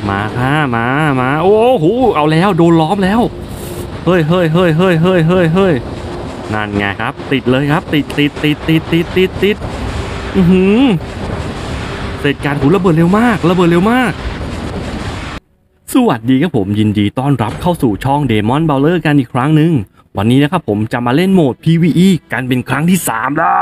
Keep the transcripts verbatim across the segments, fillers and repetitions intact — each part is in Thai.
มาค่ะมามาโอ้โหเอาแล้วโดนล้อมแล้วเฮ้ยเฮ้ยเฮ้ยเฮ้ยเฮ้ยเฮ้ยเฮ้ยนั่นไงครับติดเลยครับติดติดติดติดติดติดติดอือหือเสร็จการหูระเบิดเร็วมากระเบิดเร็วมากสวัสดีครับผมยินดีต้อนรับเข้าสู่ช่อง Demon Brawler กันอีกครั้งหนึ่งวันนี้นะครับผมจะมาเล่นโหมด พี วี อี กันเป็นครั้งที่สามแล้ว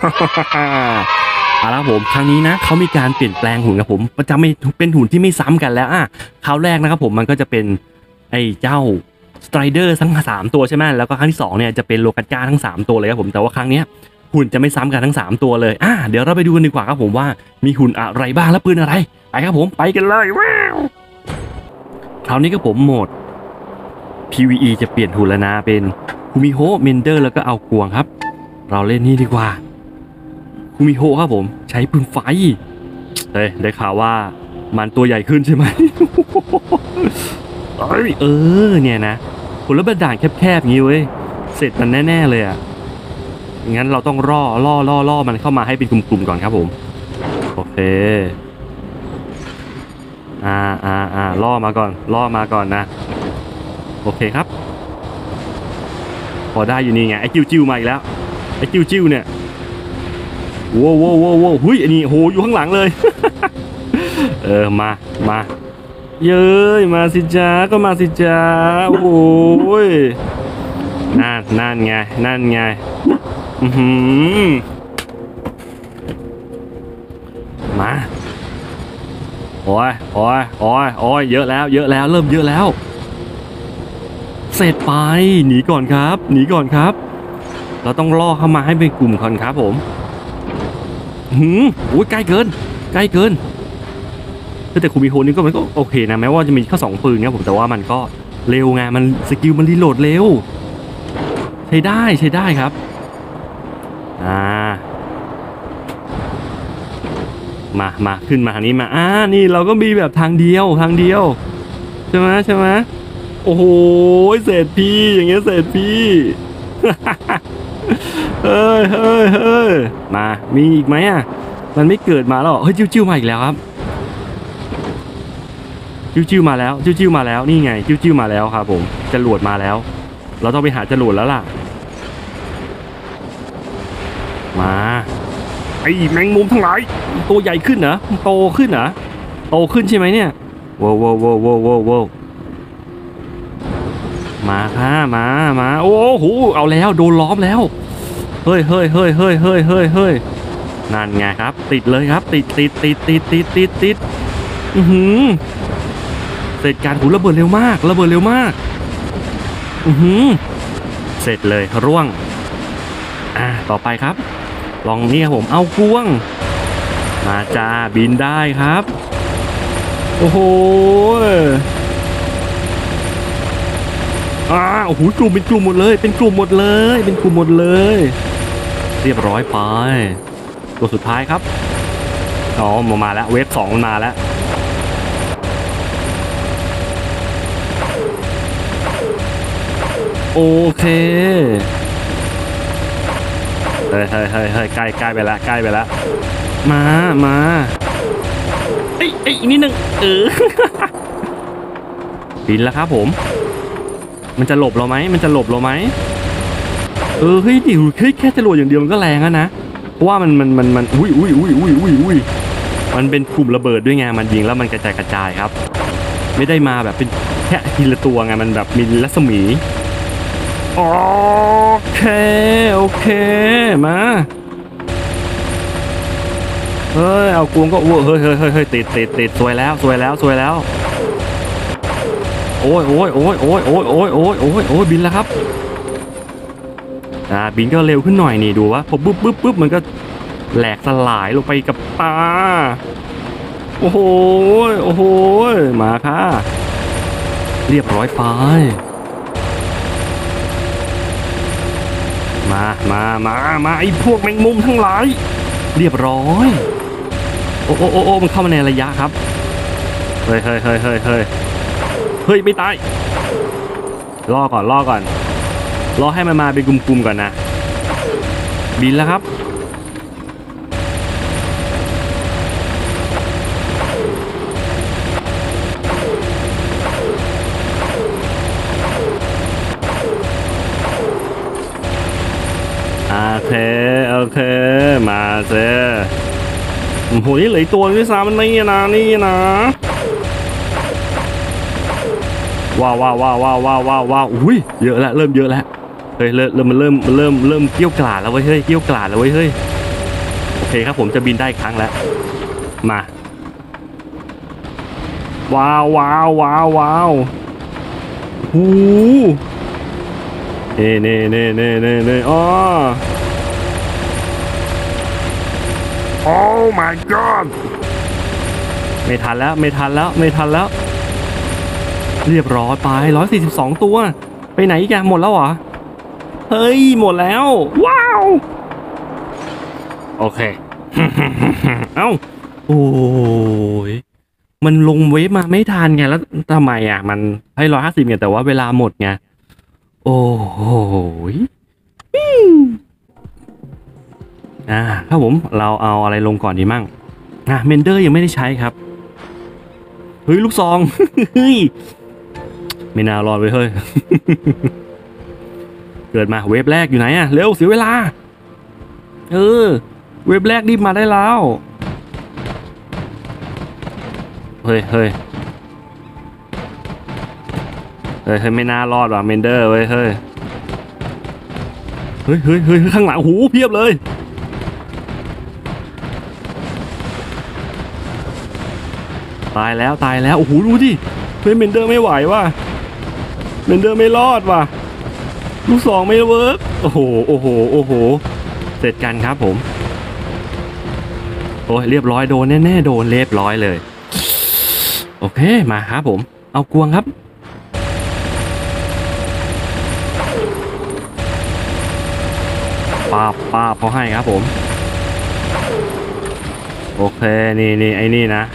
เอาละผมครั้งนี้นะเขามีการเปลี่ยนแปลงหุ่นครับผมจะไม่เป็นหุ่นที่ไม่ซ้ำกันแล้วอ่ะคราวแรกนะครับผมมันก็จะเป็นไอ้เจ้าสไตรเดอร์ทั้งสามตัวใช่ไหมแล้วก็ครั้งที่สองเนี่ยจะเป็นโลกัสก้าทั้งสามตัวเลยครับผมแต่ว่าครั้งนี้หุ่นจะไม่ซ้ำกันทั้งสามตัวเลยอ่ะเดี๋ยวเราไปดูกันดีกว่าครับผมว่ามีหุ่นอะไรบ้างและปืนอะไรไปครับผมไปกันเลยว้าวคราวนี้ก็ผมโหมด พี วี อี จะเปลี่ยนหุ่นแล้วนะเป็นคูมิโฮะเมนเดอร์แล้วก็เอากวงครับเราเล่นนี่ดีกว่าคูมิโฮะครับผมใช้ปืนไฟเฮ้ยได้ข่าวว่ามันตัวใหญ่ขึ้นใช่ไหม เอ้ยเออเนี่ยนะผลลัพธ์ด่านแคบๆอย่างนี้เว้ยเสร็จมันแน่ๆเลยอ่ะงั้นเราต้องล่อล่อล่อล่อมันเข้ามาให้เป็นกลุ่มๆก่อนครับผมโอเคอ่าอ่าอ่าล่อมาก่อนล่อมาก่อนนะโอเคครับพอได้อยู่นี่ไงไอ้จิ้วจิ้วมาอีกแล้วไอ้จิ้วจิ้วเนี่ยโว้วโว้วโว้วโว้วหุ้ยอันนี้โหอยู่ข้างหลังเลย เออมามาเย้ยมาสิจ้าก็มาสิจ้าโอ้ยนั่นนั่นไงนั่นไงอือหือมาโอ้ยโอ้ยโอ้ยโอ้ยเยอะแล้วเยอะแล้วเริ่มเยอะแล้วเสร็จไปหนีก่อนครับหนีก่อนครับเราต้องล่อเข้ามาให้เป็นกลุ่มก่อนครับผมหืมโอ้ยใกล้เกินใกล้เกินแต่คูมิโฮนี่ก็มันก็โอเคนะแม้ว่าจะมีแค่สองปืนนะผมแต่ว่ามันก็เร็วไงมันสกิลมันรีโหลดเร็วใช้ได้ใช้ได้ครับอ่ามามาขึ้นมาทางนี้มาอ่านี่เราก็มีแบบทางเดียวทางเดียวใช่ไหมใช่ไหมโอ้โหเศษพี่อย่างเงี้ยเศษพี่เฮ้ยเฮ้ยเฮ้ยมามีอีกไหมอ่ะมันไม่เกิดมาแล้วเฮ้ยจิ้วๆมาอีกแล้วครับจิ้วๆมาแล้วจิ้วๆมาแล้วนี่ไงจิ้วๆมาแล้วครับผมจรวดมาแล้วเราต้องไปหาจรวดแล้วล่ะมาไอ้แมงมุมทั้งหลายตัวใหญ่ขึ้นเหรอโตขึ้นเหรอโตขึ้นใช่ไหมเนี่ยว้าวว้าวว้าวว้าวว้าวมาค่ะมามาโอ้โหเอาแล้วโดนล้อมแล้วเฮ้ยเฮ้ยเฮ้ยเฮ้ยเฮ้ยเฮ้ยเฮ้ยนั่นไงครับติดเลยครับติดติดติดติดติดติดติดอือหือเสร็จการหูระเบิดเร็วมากระเบิดเร็วมากอือหือเสร็จเลยร่วงอ่าต่อไปครับลองนี่ครับผมเอากวงมาจ้าบินได้ครับโอ้โหอ่าโอ้โหกลุ่มเป็นกลุ่มหมดเลยเป็นกลุ่มหมดเลยเป็นกลุ่มหมดเลยเรียบร้อยไปตัวสุดท้ายครับอ๋อมามาแล้วเวฟสองมาแล้วโอเคเฮ้ยเฮ้ยเฮ้ยเฮ้ยใกล้ใกล้ไปแล้วใกล้ไปแล้วมามาเอ้ยเอ้ยนิดนึงเออ บินแล้วครับผมมันจะหลบเราไหมมันจะหลบเราไหมเออเฮ้ยดิเฮ้ยแค่จรวดอย่างเดียวมันก็แรงแล้วนะเพราะว่ามันมันมันมันอุ้ยอุ้ยอุ้ยอุ้ยอุ้ยอุ้ยมันเป็นกลุ่มระเบิดด้วยไงมันยิงแล้วมันกระจายกระจายครับไม่ได้มาแบบเป็นแค่ทีละตัวไงมันแบบมีรัศมีโอเคโอเคมาเฮ้ยเอากวงก็อ้วเฮ้ยเฮ้ยเฮ้ยเฮ้ยติดติดติดสวยแล้วสวยแล้วสวยแล้วโอ้ยโอ้ยโอ้ยโอ้ยโอ้ยโอ้ยโอ้ยโอ้ยโอ้ยบินแล้วครับอ่าบินก็เร็วขึ้นหน่อยนี่ดูว่าพอปุ๊บปุ๊บปุ๊บมันก็แหลกสลายลงไปกับตาโอ้โหโอ้โหมาค่ะเรียบร้อยไปมามามามาไอ้พวกแมงมุมทั้งหลายเรียบร้อยโอ้โอ้โอ้โอ้มันเข้ามาในระยะครับเฮ้ยเฮ้ยเฮ้ยเฮ้ยเฮ้ยเฮ้ยไม่ตายล่อก่อนล่อก่อนรอให้มันมาเป็นกลุ่มๆก่อนนะบินแล้วครับเคโอเคมาเซโอ้โหนี่เหลือตัวที่สามมันนี่นะนี่นะว้าวว้าวว้าวว้าวว้าวว้าวว้าวอุ้ยเยอะแล้วเริ่มเยอะแล้วเฮ้ยเริ่มมันเริ่มมันเริ่มเริ่มเกี้ยวกราดแล้วเว้ยเฮ้ยเกี้ยวกราดแล้วเว้ยเฮ้ยโอเคครับผมจะบินได้ครั้งแล้วมาว้าวว้าวว้าวว้าวหูเน่เน่เน่เน่เน่เน่อ๋อ โอ้ my god ไม่ทันแล้วไม่ทันแล้วไม่ทันแล้วเรียบร้อยไปหนึ่งร้อยสี่สิบสองตัวไปไหนอีกอะหมดแล้วเหรอเฮ้ยหมดแล้วว้าวโอเค เอ้าโอ้ยมันลงเวฟมาไม่ทันไงแล้วทำไมอ่ะมันให้ร้อยห้าสิบไงแต่ว่าเวลาหมดไงโอ้โหอ่าครับผมเราเอาอะไรลงก่อนดีมั่งอ่ะเมนเดอร์ยังไม่ได้ใช้ครับเฮ้ยลูกซองเฮ้ยไม่น่ารอดไปเฮ้ย เกิดมาเวฟแรกอยู่ไหนอะเร็วเสียเวลาเออเวฟแรกรีบมาได้แล้วเฮ้ยเฮ้ยเฮ้ยเฮ้ยไม่น่ารอดว่ะเมนเดอร์เว้ยเฮ้ยเฮ้ยเฮ้ยเฮ้ยข้างหลังโอ้โหเพียบเลยตายแล้วตายแล้วโอ้โหดูดิเฮ้ยเมนเดอร์ไม่ไหวว่ะเมนเดอร์ไม่รอดว่ะลูกสองไม่เวิร์กโอ้โหโอ้โหโอ้โหเสร็จกันครับผมโอ้ยเรียบร้อยโดนแน่ๆโดนเรียบร้อยเลยโอเคมาครับผมเอากวงครับป้าป้าพอให้ครับผมโอเคนี่นี่ไอ้นี่นะ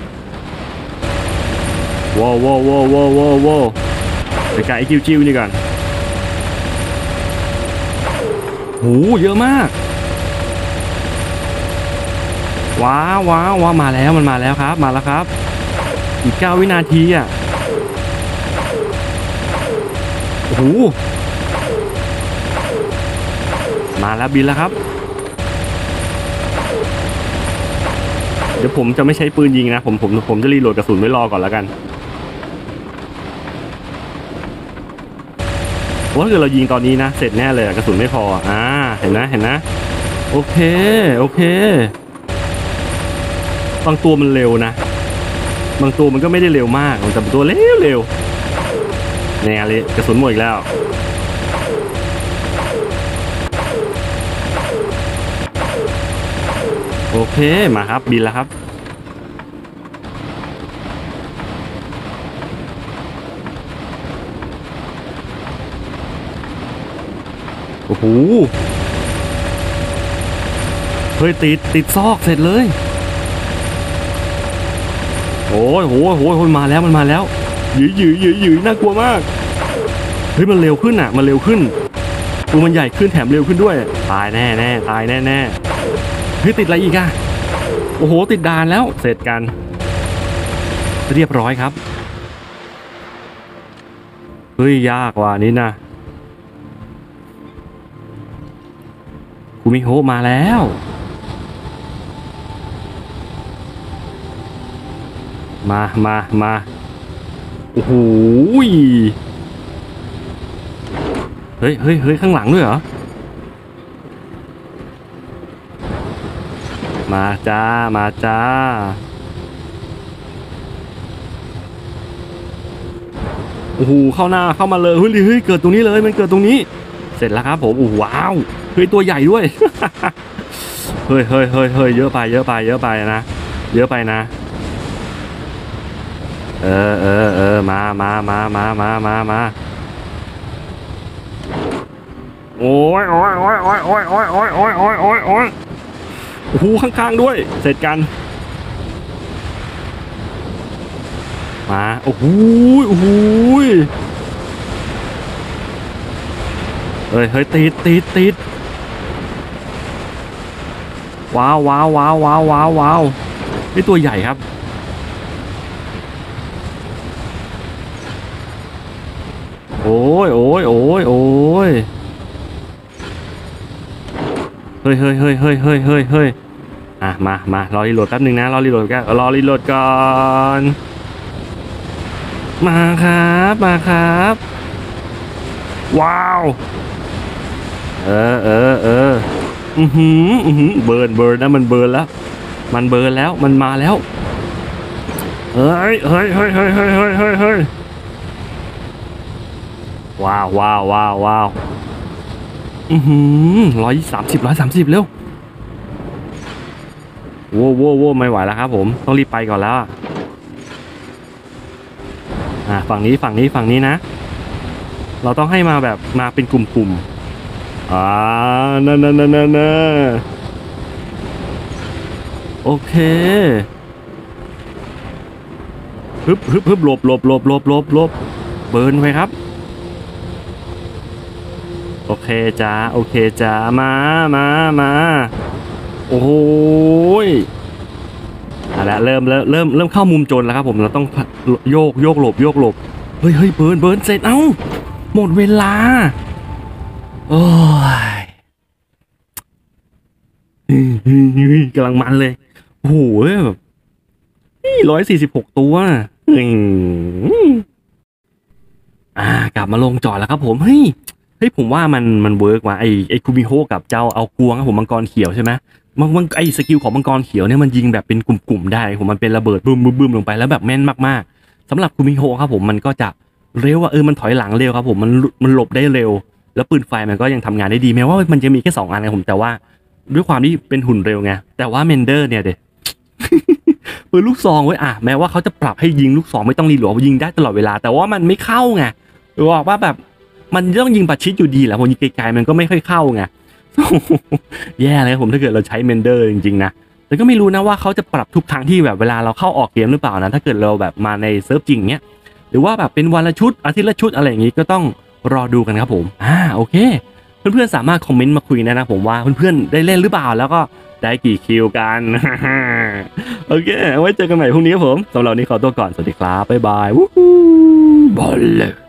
ว้าวว้าวว้าวว้าวว้าวว้าวไปไก่จิ้วจิ้วนี่ก่อนโหเยอะมากว้าวว้าวว้ามาแล้วมันมาแล้วครับมาแล้วครับอีกเก้าวินาทีอ่ะโอ้โหมาแล้วบินแล้วครับเดี๋ยวผมจะไม่ใช้ปืนยิงนะผมผมผมจะรีโหลดกระสุนไว้รอก่อนแล้วกันเพราะถ้าเกิดเรายิงตอนนี้นะเสร็จแน่เลยกระสุนไม่พออ่าเห็นนะเห็นนะโอเคโอเคบางตัวมันเร็วนะบางตัวมันก็ไม่ได้เร็วมากแต่ตัวเร็วเร็วเนี่ยเลยกระสุนหมดอีกแล้วโอเคมาครับบินแล้วครับโอ้โหเฮ้ยติดติดซอกเสร็จเลยโอ้ยโหโหโหมาแล้วมันมาแล้วหยืดหยืดหยืดหยืดน่ากลัวมากเฮ้ยมันเร็วขึ้นอ่ะมันเร็วขึ้นตัวมันใหญ่ขึ้นแถมเร็วขึ้นด้วยตายแน่แน่ตายแน่แน่เฮ้ยติดอะไรอีกอ่ะโอ้โหติดด่านแล้วเสร็จกันเรียบร้อยครับเฮ้ยยากว่ะนี่นะคุมิโฮะมาแล้วมามามาโอ้โหเฮ้ยเฮ้ยเฮ้ยข้างหลังด้วยเหรอมาจ้ามาจ้าโอ้โหเข้าหน้าเข้ามาเลยเฮ้ยเฮ้ยเกิดตรงนี้เลยมันเกิดตรงนี้เสร็จแล้วครับผมโอ้ว้าวเฮ้ยตัวใหญ่ด้วย เฮ้ยเฮ้ยเฮ้ยเฮ้ยเยอะไปเยอะไปเยอะไปนะเยอะไปนะเออเออเออมามามามามามามาโอ้ยโอ้ยโอ้ยโอ้ยโอ้ยโอ้ยโอ้ยโอ้ยโอ้ยโอ้ยโอ้ยโอ้โหข้างๆด้วยเสร็จกันมาโอ้โหโอ้โหเฮ้ยเฮ้ยติดติดติดว้าวว้าวว้าวว้าวว้าวว้าวนี่ตัวใหญ่ครับโอ้ยโอ้ยโอ้ยโอ้ยเฮ้ยเฮ้ยเฮ้ยเฮ้ยเฮ้ยเฮ้ยเฮ้ยอ่ะมามารอรีโหลดแป๊บนึงนะรอรีโหลดกันรอรีโหลดก่อนมาครับมาครับว้าวเออเออเอออือหืออือหือเบิร์นเบิร์นนะมันเบิร์นแล้วมันเบิร์นแล้วมันมาแล้วเฮ้ยเฮ้ยเฮ้ยเฮ้ยเฮ้ยเฮ้ยเฮ้ยเฮ้ยว้าวว้าวว้าวว้าวอือหือร้อยสามสิบร้อยสามสิบเร็วโว้โว้โว้ไม่ไหวแล้วครับผมต้องรีบไปก่อนแล้วอ่ะฝั่งนี้ฝั่งนี้ฝั่งนี้นะเราต้องให้มาแบบมาเป็นกลุ่มๆอ่านั่นนั่นนั่นนั่นโอเคฮึบฮึบฮึบหลบหลบหลบหลบหลบหลบเบิร์นไปครับโอเคจ้าโอเคจ้ามามามาโอ้ยอ่ะแล้วเริ่มเริ่มเริ่มเริ่มเข้ามุมโจรแล้วครับผมเราต้องโยกโยกหลบโยกหลบเฮ้ยเฮ้ยเบิร์นเบิร์นเสร็จเอ้าหมดเวลาโอ้ยกำลังมันเลยโอ้โหแบบร้อยสี่สิบหกตัวอ่ากลับมาลงจอดแล้วครับผมเฮ้ยเฮ้ยผมว่ามันมันเวิร์กว่ะไอไอคูมิโฮกับเจ้าเอากวงครับผมมังกรเขียวใช่ไหมมังมังไอสกิลของมังกรเขียวเนี่ยมันยิงแบบเป็นกลุ่มๆได้ผมมันเป็นระเบิดบึ้มบึ้มบึ้มลงไปแล้วแบบแม่นมากๆสำหรับคูมิโฮครับผมมันก็จะเร็วว่าเออมันถอยหลังเร็วครับผมมันมันหลบได้เร็วแล้วปืนไฟมันก็ยังทำงานได้ดีแม้ว่ามันจะมีแค่สองอันนะผมแต่ว่าด้วยความที่เป็นหุ่นเร็วไงแต่ว่าเมนเดอร์เนี่ยเด็ปืนลูกซองไว้อ่ะแม้ว่าเขาจะปรับให้ยิงลูกซองไม่ต้องรีโหลดยิงได้ตลอดเวลาแต่ว่ามันไม่เข้าไงบอกว่าแบบมันต้องยิงปัดชิดอยู่ดีแหละผมยิงไกลๆมันก็ไม่ค่อยเข้าไงแย่เลยผมถ้าเกิดเราใช้เมนเดอร์จริงๆนะแต่ก็ไม่รู้นะว่าเขาจะปรับทุกครั้งที่แบบเวลาเราเข้าออกเกมหรือเปล่านะถ้าเกิดเราแบบมาในเซิร์ฟจริงเนี้ยหรือว่าแบบเป็นวันละชุดอาทิตย์ละชุดอะไรอย่างงี้ก็ต้องรอดูกันครับผมอ่าโอเคเพื่อนๆสามารถคอมเมนต์มาคุยนะนะผมว่าเพื่อนๆได้เล่นหรือเปล่าแล้วก็ได้กี่คิวกันโอเคไว้เจอกันใหม่พรุ่งนี้ครับผมสำหรับวันนี้ขอตัวก่อนสวัสดีครับบ๊ายบายวู้ฮู้บอลเลย